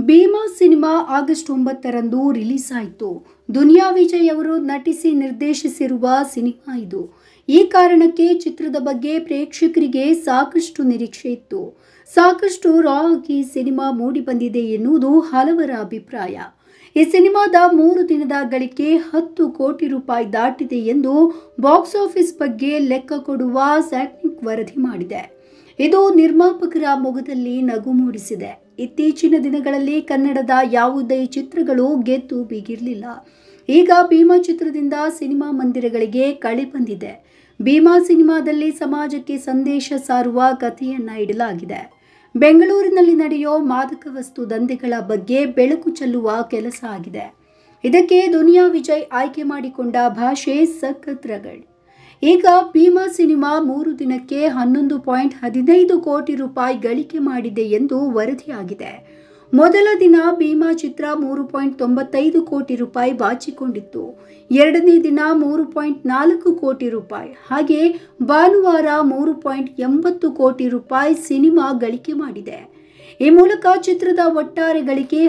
Bima cinema August 9ರಂದು release ಆಯಿತು. ದುನಿಯಾ ವಿಜಯ್ ಅವರು ನಟಿಸಿ ನಿರ್ದೇಶಿಸಿರುವ ಸಿನಿಮಾ ಇದು. ಈ ಕಾರಣಕ್ಕೆ ಚಿತ್ರದ ಬಗ್ಗೆ ಪ್ರೇಕ್ಷಕರಿಗೆ ಸಾಕಷ್ಟು ನಿರೀಕ್ಷೆ ಇತ್ತು. ಸಾಕಷ್ಟು ರಾ ಆಗಿ ಸಿನಿಮಾ ಮೂಡಿ ಬಂದಿದೆ ಎನ್ನುವುದು ಹಲವರ ಅಭಿಪ್ರಾಯ. ಈ ಸಿನಿಮಾದ 3 ದಿನದ ಗಳಿಕೆ 10 ಕೋಟಿ ರೂಪಾಯಿ ದಾಟಿದೆ ಎಂದು ಬಾಕ್ಸ್ ಆಫೀಸ್ ಬಗ್ಗೆ ಲೆಕ್ಕ ಕೊಡುವ ಸ್ಯಾಟ್ನಿಕ್ ವರದಿ ಮಾಡಿದೆ. ಇದು ನಿರ್ಮಾಪಕರ ಮೊಗದಲ್ಲಿ ನಗು ಮೂಡಿಸಿದೆ. ಇತ್ತೀಚಿನ ದಿನಗಳಲ್ಲಿ ಕನ್ನಡದ ಯಾವುದೇ ಚಿತ್ರಗಳು ಗೆದ್ದು ಬೀಗಿರಲಿಲ್ಲ. ಈಗ ಭೀಮಾ ಚಿತ್ರದಿಂದ ಸಿನಿಮಾ ಮಂದಿರಗಳಿಗೆ ಕಳೆ ಬಂದಿದೆ. ಭೀಮಾ ಸಿನಿಮಾದಲ್ಲಿ ಸಮಾಜಕ್ಕೆ ಸಂದೇಶ ಸಾರುವ ಕಥೆಯನ್ನ ಇಡಲಾಗಿದೆ. ಬೆಂಗಳೂರಿನಲ್ಲಿ ನಡೆಯೋ ಮಾದಕ ವಸ್ತು ದಂಧೆಗಳ ಬಗ್ಗೆ ಬೆಳಕು ಚೆಲ್ಲುವ ಕೆಲಸ ಆಗಿದೆ. ಇದಕ್ಕೆ ದುನಿಯಾ ವಿಜಯ್ ಆಯ್ಕೆ ಮಾಡಿಕೊಂಡ ಭಾಷೆ ಸಖತ್ ರಗಡ್. ಈಗ ಭೀಮಾ ಸಿನಿಮಾ 3 ದಿನಕ್ಕೆ 11.15 ಕೋಟಿ ರೂಪಾಯಿ ಗಳಿಕೆ ಮಾಡಿದೆ ಎಂದು ವರದಿಯಾಗಿದೆ. ಮೊದಲ ದಿನ ಭೀಮಾ ಚಿತ್ರ 3.95 ಕೋಟಿ ರೂಪಾಯಿ ಬಾಚಿಕೊಂಡಿತ್ತು. ಎರಡನೇ ದಿನ 3.4 ಕೋಟಿ ರೂಪಾಯಿ, ಹಾಗೆ ಭಾನುವಾರ 3.80 ಕೋಟಿ ರೂಪಾಯಿ ಸಿನಿಮಾ ಗಳಿಕೆ ಮಾಡಿದೆ. ಈ ಮೂಲಕ ಚಿತ್ರದ ಒಟ್ಟಾರೆ ಗಳಿಕೆ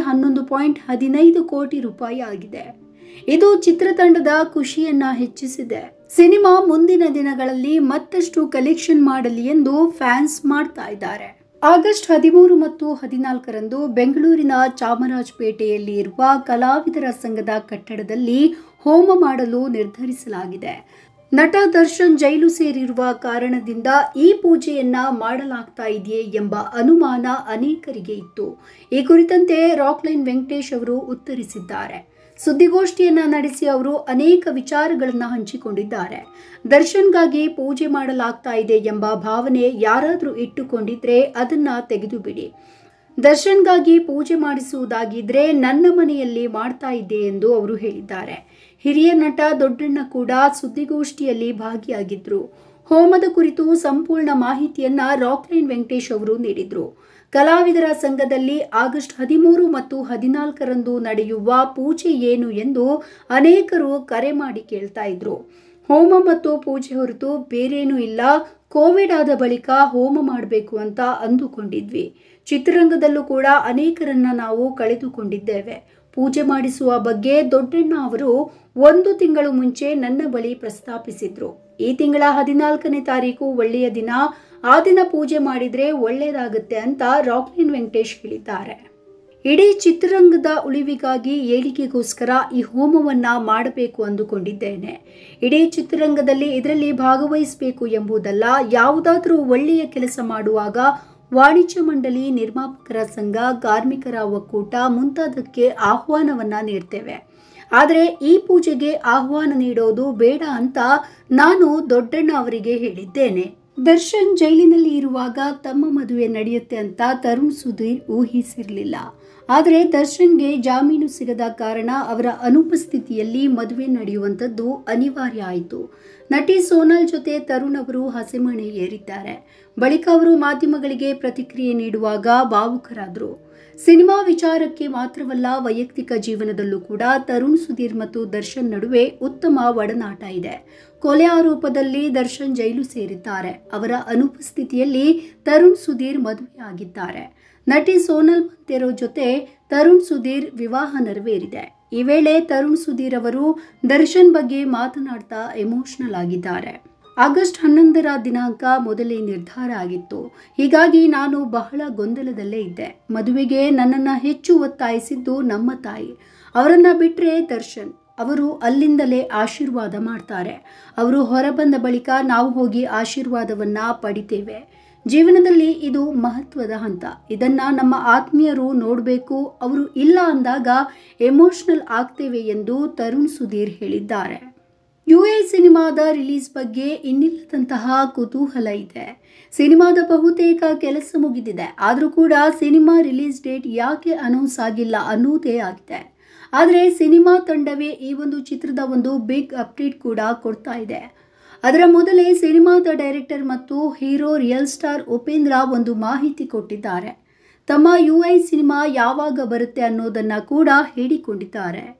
11.15 ಕೋಟಿ ರೂಪಾಯಿ ಆಗಿದೆ. ಇದು ಚಿತ್ರತಂಡದ ಖುಷಿಯನ್ನ ಹೆಚ್ಚಿಸಿದೆ. ಸಿನಿಮಾ ಮುಂದಿನ ದಿನಗಳಲ್ಲಿ ಮತ್ತಷ್ಟು ಕಲೆಕ್ಷನ್ ಮಾಡಲಿ ಎಂದು ಫ್ಯಾನ್ಸ್ ಮಾಡ್ತಾ ಇದ್ದಾರೆ. ಆಗಸ್ಟ್ 13 ಮತ್ತು 14ರಂದು ಬೆಂಗಳೂರಿನ ಚಾಮರಾಜಪೇಟೆಯಲ್ಲಿ ಇರುವ ಕಲಾವಿದರ ಸಂಘದ ಕಟ್ಟಡದಲ್ಲಿ ಹೋಮ ಮಾಡಲು ನಿರ್ಧರಿಸಲಾಗಿದೆ. ನಟ ದರ್ಶನ್ ಜೈಲು ಸೇರಿರುವ ಕಾರಣದಿಂದ ಈ ಪೂಜೆಯನ್ನ ಮಾಡಲಾಗ್ತಾ ಇದೆಯೇ ಎಂಬ ಅನುಮಾನ ಅನೇಕರಿಗೆ ಇತ್ತು. ಈ ಕುರಿತಂತೆ ರಾಕ್ಲೈನ್ ವೆಂಕಟೇಶ್ ಅವರು ಉತ್ತರಿಸಿದ್ದಾರೆ. ಸುದ್ದಿಗೋಷ್ಠಿಯನ್ನ ನಡೆಸಿ ಅವರು ಅನೇಕ ವಿಚಾರಗಳನ್ನ ಹಂಚಿಕೊಂಡಿದ್ದಾರೆ. ದರ್ಶನ್ಗಾಗಿ ಪೂಜೆ ಮಾಡಲಾಗ್ತಾ ಇದೆ ಎಂಬ ಭಾವನೆ ಯಾರಾದರೂ ಇಟ್ಟುಕೊಂಡಿದ್ರೆ ಅದನ್ನ ತೆಗೆದು ಬಿಡಿ. ದರ್ಶನ್ಗಾಗಿ ಪೂಜೆ ಮಾಡಿಸುವುದಾಗಿದ್ರೆ ನನ್ನ ಮನೆಯಲ್ಲಿ ಮಾಡ್ತಾ ಇದ್ದೆ ಎಂದು ಅವರು ಹೇಳಿದ್ದಾರೆ. ಹಿರಿಯ ನಟ ದೊಡ್ಡಣ್ಣ ಕೂಡ ಸುದ್ದಿಗೋಷ್ಠಿಯಲ್ಲಿ ಭಾಗಿಯಾಗಿದ್ರು. ಹೋಮದ ಕುರಿತು ಸಂಪೂರ್ಣ ಮಾಹಿತಿಯನ್ನ ರಾಕ್ಲೈನ್ ವೆಂಕಟೇಶ್ ಅವರು ನೀಡಿದ್ರು. ಕಲಾವಿದರ ಸಂಘದಲ್ಲಿ ಆಗಸ್ಟ್ 13 ಮತ್ತು 14ರಂದು ನಡೆಯುವ ಪೂಜೆ ಏನು ಎಂದು ಅನೇಕರು ಕರೆ ಮಾಡಿ ಕೇಳ್ತಾ ಇದ್ರು. ಹೋಮ ಮತ್ತು ಪೂಜೆ ಹೊರತು ಬೇರೇನೂ ಇಲ್ಲ. ಕೋವಿಡ್ ಆದ ಬಳಿಕ ಹೋಮ ಮಾಡಬೇಕು ಅಂತ ಅಂದುಕೊಂಡಿದ್ವಿ. ಚಿತ್ರರಂಗದಲ್ಲೂ ಕೂಡ ಅನೇಕರನ್ನ ನಾವು ಕಳೆದುಕೊಂಡಿದ್ದೇವೆ. ಪೂಜೆ ಮಾಡಿಸುವ ಬಗ್ಗೆ ದೊಡ್ಡಣ್ಣ ಅವರು 1 ತಿಂಗಳು ಮುಂಚೆ ನನ್ನ ಬಳಿ ಪ್ರಸ್ತಾಪಿಸಿದ್ರು. ಈ ತಿಂಗಳ 14ನೇ ತಾರೀಕು ಒಳ್ಳೆಯ ದಿನ, ಆ ದಿನ ಪೂಜೆ ಮಾಡಿದ್ರೆ ಒಳ್ಳೆಯದಾಗುತ್ತೆ ಅಂತ ರಾಕ್ಲೈನ್ ವೆಂಕಟೇಶ್ ಹೇಳಿದ್ದಾರೆ. ಇಡೀ ಚಿತ್ರರಂಗದ ಉಳಿವಿಗಾಗಿ ಏಳಿಗೆಗೋಸ್ಕರ ಈ ಹೋಮವನ್ನ ಮಾಡಬೇಕು ಅಂದುಕೊಂಡಿದ್ದೇನೆ. ಇಡೀ ಚಿತ್ರರಂಗದಲ್ಲಿ ಇದರಲ್ಲಿ ಭಾಗವಹಿಸಬೇಕು ಎಂಬುದಲ್ಲ. ಯಾವುದಾದ್ರೂ ಒಳ್ಳೆಯ ಕೆಲಸ ಮಾಡುವಾಗ ವಾಣಿಜ್ಯ ಮಂಡಳಿ, ನಿರ್ಮಾಪಕರ ಸಂಘ, ಕಾರ್ಮಿಕರ ಒಕ್ಕೂಟ ಮುಂತಾದಕ್ಕೆ ಆಹ್ವಾನವನ್ನ ನೀಡ್ತೇವೆ. ಆದರೆ ಈ ಪೂಜೆಗೆ ಆಹ್ವಾನ ನೀಡೋದು ಬೇಡ ಅಂತ ನಾನು ದೊಡ್ಡಣ್ಣ ಅವರಿಗೆ ಹೇಳಿದ್ದೇನೆ. ದರ್ಶನ್ ಜೈಲಿನಲ್ಲಿ ಇರುವಾಗ ತಮ್ಮ ಮದುವೆ ನಡೆಯುತ್ತೆ ಅಂತ ತರುಣ್ ಸುಧೀರ್ ಊಹಿಸಿರಲಿಲ್ಲ. ಆದರೆ ದರ್ಶನ್ಗೆ ಜಾಮೀನು ಸಿಗದ ಕಾರಣ ಅವರ ಅನುಪಸ್ಥಿತಿಯಲ್ಲಿ ಮದುವೆ ನಡೆಯುವಂಥದ್ದು ಅನಿವಾರ್ಯ ಆಯಿತು. ನಟಿ ಸೋನಾಲ್ ಜೊತೆ ತರುಣ್ ಅವರು ಹಸೆಮಣೆ ಏರಿದ್ದಾರೆ. ಬಳಿಕ ಅವರು ಮಾಧ್ಯಮಗಳಿಗೆ ಪ್ರತಿಕ್ರಿಯೆ ನೀಡುವಾಗ ಭಾವುಕರಾದರು. ಸಿನಿಮಾ ವಿಚಾರಕ್ಕೆ ಮಾತ್ರವಲ್ಲ, ವೈಯಕ್ತಿಕ ಜೀವನದಲ್ಲೂ ಕೂಡ ತರುಣ್ ಸುಧೀರ್ ಮತ್ತು ದರ್ಶನ್ ನಡುವೆ ಉತ್ತಮ ಒಡನಾಟ ಇದೆ. ಕೊಲೆ ಆರೋಪದಲ್ಲಿ ದರ್ಶನ್ ಜೈಲು ಸೇರಿದ್ದಾರೆ. ಅವರ ಅನುಪಸ್ಥಿತಿಯಲ್ಲಿ ತರುಣ್ ಸುಧೀರ್ ಮದುವೆಯಾಗಿದ್ದಾರೆ. ನಟಿ ಸೋನಲ್ ಮಂತೇರೋ ಜೊತೆ ತರುಣ್ ಸುಧೀರ್ ವಿವಾಹ ನೆರವೇರಿದೆ. ಈ ವೇಳೆ ತರುಣ್ ಸುಧೀರ್ ಅವರು ದರ್ಶನ್ ಬಗ್ಗೆ ಮಾತನಾಡ್ತಾ ಎಮೋಷನಲ್ ಆಗಿದ್ದಾರೆ. ಆಗಸ್ಟ್ 11ರ ದಿನಾಂಕ ಮೊದಲೇ ನಿರ್ಧಾರ ಆಗಿತ್ತು. ಹೀಗಾಗಿ ನಾನು ಬಹಳ ಗೊಂದಲದಲ್ಲೇ ಇದ್ದೆ. ಮದುವೆಗೆ ನನ್ನನ್ನು ಹೆಚ್ಚು ಒತ್ತಾಯಿಸಿದ್ದು ನಮ್ಮ ತಾಯಿ. ಅವರನ್ನ ಬಿಟ್ಟರೆ ದರ್ಶನ್ ಅವರು ಅಲ್ಲಿಂದಲೇ ಆಶೀರ್ವಾದ ಮಾಡ್ತಾರೆ. ಅವರು ಹೊರಬಂದ ಬಳಿಕ ನಾವು ಹೋಗಿ ಆಶೀರ್ವಾದವನ್ನ ಪಡಿತೇವೆ. ಜೀವನದಲ್ಲಿ ಇದು ಮಹತ್ವದ ಹಂತ. ಇದನ್ನ ನಮ್ಮ ಆತ್ಮೀಯರು ನೋಡಬೇಕು. ಅವರು ಇಲ್ಲ ಅಂದಾಗ ಎಮೋಷನಲ್ ಆಗ್ತೇವೆ ಎಂದು ತರುಣ್ ಸುಧೀರ್ ಹೇಳಿದ್ದಾರೆ. ಯುಎ ಸಿನಿಮಾದ ರಿಲೀಸ್ ಬಗ್ಗೆ ಇನ್ನಿಲ್ಲದಂತಹ ಕುತೂಹಲ ಇದೆ. ಸಿನಿಮಾದ ಬಹುತೇಕ ಕೆಲಸ ಮುಗಿದಿದೆ. ಆದರೂ ಕೂಡ ಸಿನಿಮಾ ರಿಲೀಸ್ ಡೇಟ್ ಯಾಕೆ ಅನೌನ್ಸ್ ಆಗಿಲ್ಲ ಅನ್ನೋದೇ ಆಗಿದೆ. ಆದರೆ ಸಿನಿಮಾ ತಂಡವೇ ಈ ಒಂದು ಚಿತ್ರದ ಒಂದು ಬಿಗ್ ಅಪ್ಡೇಟ್ ಕೂಡ ಕೊಡ್ತಾ ಇದೆ. ಅದರ ಮೊದಲೇ ಸಿನಿಮಾದ ಡೈರೆಕ್ಟರ್ ಮತ್ತು ಹೀರೋ ರಿಯಲ್ ಸ್ಟಾರ್ ಉಪೇಂದ್ರ ಒಂದು ಮಾಹಿತಿ ಕೊಟ್ಟಿದ್ದಾರೆ. ತಮ್ಮ ಯುಐ ಸಿನಿಮಾ ಯಾವಾಗ ಬರುತ್ತೆ ಅನ್ನೋದನ್ನ ಕೂಡ ಹೇಳಿಕೊಂಡಿದ್ದಾರೆ.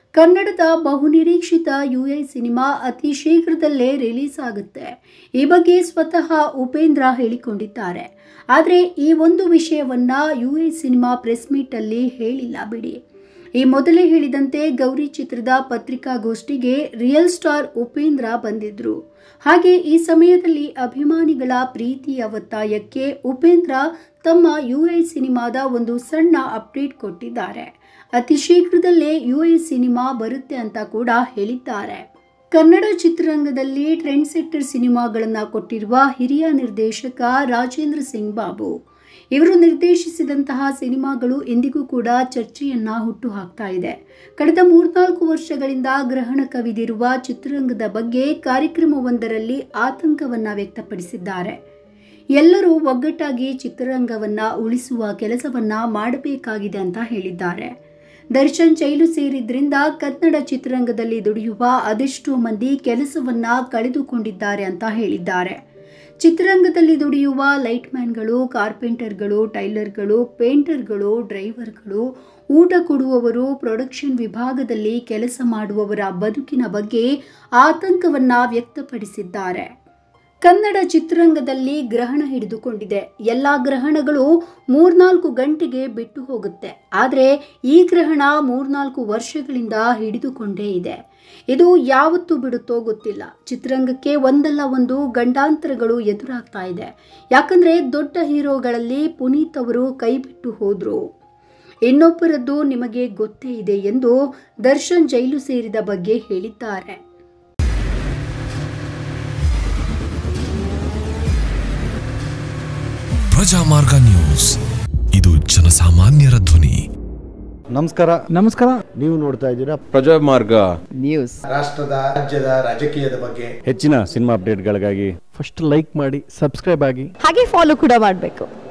ಕನ್ನಡದ ಬಹುನಿರೀಕ್ಷಿತ ಯುಎ ಸಿನಿಮಾ ಅತಿ ಶೀಘ್ರದಲ್ಲೇ ರಿಲೀಸ್ ಆಗುತ್ತೆ. ಈ ಬಗ್ಗೆ ಸ್ವತಃ ಉಪೇಂದ್ರ ಹೇಳಿಕೊಂಡಿದ್ದಾರೆ. ಆದರೆ ಈ ಒಂದು ವಿಷಯವನ್ನ ಯುಎ ಸಿನಿಮಾ ಪ್ರೆಸ್ ಮೀಟ್ ಅಲ್ಲಿ ಹೇಳಿಲ್ಲ ಬಿಡಿ. ಈ ಮೊದಲೇ ಹೇಳಿದಂತೆ ಗೌರಿ ಚಿತ್ರದ ಪತ್ರಿಕಾಗೋಷ್ಠಿಗೆ ರಿಯಲ್ ಸ್ಟಾರ್ ಉಪೇಂದ್ರ ಬಂದಿದ್ರು. ಹಾಗೆ ಈ ಸಮಯದಲ್ಲಿ ಅಭಿಮಾನಿಗಳ ಪ್ರೀತಿಯ ಒತ್ತಾಯಕ್ಕೆ ಉಪೇಂದ್ರ ತಮ್ಮ ಯುಎ ಸಿನಿಮಾದ ಒಂದು ಸಣ್ಣ ಅಪ್ಡೇಟ್ ಕೊಟ್ಟಿದ್ದಾರೆ. ಅತಿ ಶೀಘ್ರದಲ್ಲೇ ಯುಎ ಸಿನಿಮಾ ಬರುತ್ತೆ ಅಂತ ಕೂಡ ಹೇಳಿದ್ದಾರೆ. ಕನ್ನಡ ಚಿತ್ರರಂಗದಲ್ಲಿ ಟ್ರೆಂಡ್ ಸೆಟ್ಟರ್ ಸಿನಿಮಾಗಳನ್ನು ಕೊಟ್ಟಿರುವ ಹಿರಿಯ ನಿರ್ದೇಶಕ ರಾಜೇಂದ್ರ ಸಿಂಗ್ ಬಾಬು ಇವರು ನಿರ್ದೇಶಿಸಿದಂತಹ ಸಿನಿಮಾಗಳು ಇಂದಿಗೂ ಕೂಡ ಚರ್ಚೆಯನ್ನ ಹುಟ್ಟುಹಾಕ್ತಾ ಇದೆ. ಕಳೆದ 3-4 ವರ್ಷಗಳಿಂದ ಗ್ರಹಣ ಕವಿದಿರುವ ಚಿತ್ರರಂಗದ ಬಗ್ಗೆ ಕಾರ್ಯಕ್ರಮವೊಂದರಲ್ಲಿ ಆತಂಕವನ್ನ ವ್ಯಕ್ತಪಡಿಸಿದ್ದಾರೆ. ಎಲ್ಲರೂ ಒಗ್ಗಟ್ಟಾಗಿ ಚಿತ್ರರಂಗವನ್ನ ಉಳಿಸುವ ಕೆಲಸವನ್ನ ಮಾಡಬೇಕಾಗಿದೆ ಅಂತ ಹೇಳಿದ್ದಾರೆ. ದರ್ಶನ್ ಜೈಲು ಸೇರಿದ್ರಿಂದ ಕನ್ನಡ ಚಿತ್ರರಂಗದಲ್ಲಿ ದುಡಿಯುವ ಅದೆಷ್ಟೋ ಮಂದಿ ಕೆಲಸವನ್ನ ಕಳೆದುಕೊಂಡಿದ್ದಾರೆ ಅಂತ ಹೇಳಿದ್ದಾರೆ. ಚಿತ್ರರಂಗದಲ್ಲಿ ದುಡಿಯುವ ಲೈಟ್ ಮ್ಯಾನ್ಗಳು, ಕಾರ್ಪೆಂಟರ್ಗಳು, ಟೈಲರ್ಗಳು, ಪೇಂಟರ್ಗಳು, ಡ್ರೈವರ್ಗಳು, ಊಟ ಕೊಡುವವರು, ಪ್ರೊಡಕ್ಷನ್ ವಿಭಾಗದಲ್ಲಿ ಕೆಲಸ ಮಾಡುವವರ ಬದುಕಿನ ಬಗ್ಗೆ ಆತಂಕವನ್ನ ವ್ಯಕ್ತಪಡಿಸಿದ್ದಾರೆ. ಕನ್ನಡ ಚಿತ್ರರಂಗದಲ್ಲಿ ಗ್ರಹಣ ಹಿಡಿದುಕೊಂಡಿದೆ. ಎಲ್ಲ ಗ್ರಹಣಗಳು 3-4 ಗಂಟೆಗೆ ಬಿಟ್ಟು ಹೋಗುತ್ತೆ. ಆದರೆ ಈ ಗ್ರಹಣ 3-4 ವರ್ಷಗಳಿಂದ ಹಿಡಿದುಕೊಂಡೇ ಇದೆ. ಇದು ಯಾವತ್ತೂ ಬಿಡುತ್ತೋ ಗೊತ್ತಿಲ್ಲ. ಚಿತ್ರರಂಗಕ್ಕೆ ಒಂದಲ್ಲ ಒಂದು ಗಂಡಾಂತರಗಳು ಎದುರಾಗ್ತಾ ಇದೆ. ಯಾಕಂದ್ರೆ ದೊಡ್ಡ ಹೀರೋಗಳಲ್ಲಿ ಪುನೀತ್ ಅವರು ಕೈ ಬಿಟ್ಟು ಹೋದ್ರು. ಇನ್ನೊಬ್ಬರದ್ದು ನಿಮಗೆ ಗೊತ್ತೇ ಇದೆ ಎಂದು ದರ್ಶನ್ ಜೈಲು ಸೇರಿದ ಬಗ್ಗೆ ಹೇಳಿದ್ದಾರೆ. ಪ್ರಜಾಮಾರ್ಗ ನ್ಯೂಸ್, ಇದು ಜನಸಾಮಾನ್ಯರ ಧ್ವನಿ. ನಮಸ್ಕಾರ. ನೀವು ನೋಡ್ತಾ ಇದ್ದೀರಾ ಪ್ರಜಾಮಾರ್ಗ ನ್ಯೂಸ್. ರಾಷ್ಟ್ರದ ರಾಜ್ಯದ ರಾಜಕೀಯದ ಬಗ್ಗೆ ಹೆಚ್ಚಿನ ಸಿನಿಮಾ ಅಪ್ಡೇಟ್ಗಳಿಗಾಗಿ ಫಸ್ಟ್ ಲೈಕ್ ಮಾಡಿ, ಸಬ್ಸ್ಕ್ರೈಬ್ ಆಗಿ, ಹಾಗೆ ಫಾಲೋ ಕೂಡ ಮಾಡಬೇಕು.